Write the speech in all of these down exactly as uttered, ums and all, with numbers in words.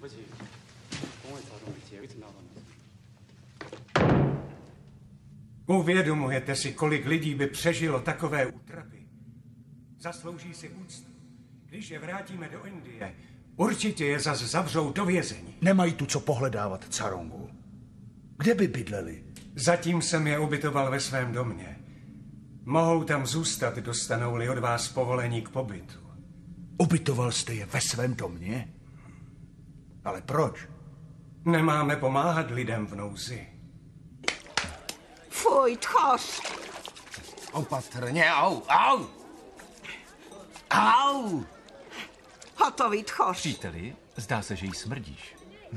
Uvědomujete si, kolik lidí by přežilo takové útrapy? Zaslouží si úctu. Když je vrátíme do Indie, určitě je zas zavřou do vězení. Nemají tu co pohledávat, Carongu. Kde by bydleli? Zatím jsem je ubytoval ve svém domě. Mohou tam zůstat, dostanou-li od vás povolení k pobytu. Ubytoval jste je ve svém domě? Ale proč? Nemáme pomáhat lidem v nouzi. Fuj, tchos! Opatrně, au, au! Au! Hotový tchos. Příteli, zdá se, že jí smrdíš.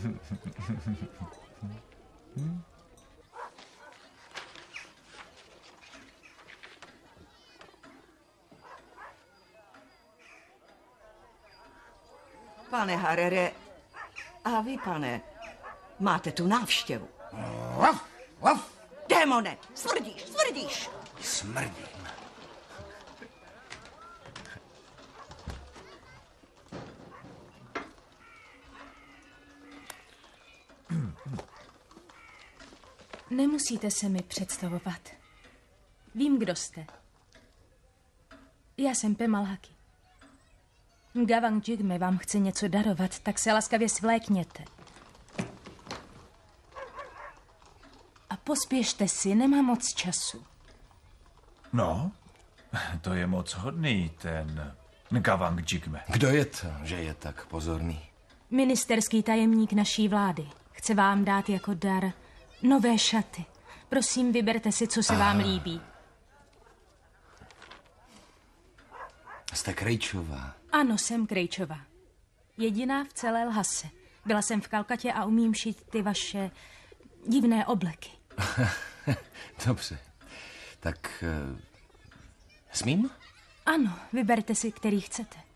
Pane Harere, a vy, pane, máte tu návštěvu. Uf, uf. Démone, smrdíš, smrdíš. Smrdím. Nemusíte se mi představovat. Vím, kdo jste. Já jsem Pemalhaki. Ngawang Jigme vám chce něco darovat, tak se laskavě svlékněte. A pospěšte si, nemám moc času. No, to je moc hodný, ten Ngawang Jigme. Kdo je to, že je tak pozorný? Ministerský tajemník naší vlády. Chce vám dát jako dar nové šaty. Prosím, vyberte si, co se vám líbí. Jste Krejčová. Ano, jsem Krejčová. Jediná v celé Lhase. Byla jsem v Kalkatě a umím šít ty vaše divné obleky. Dobře. Tak uh, smím? Ano, vyberte si, který chcete.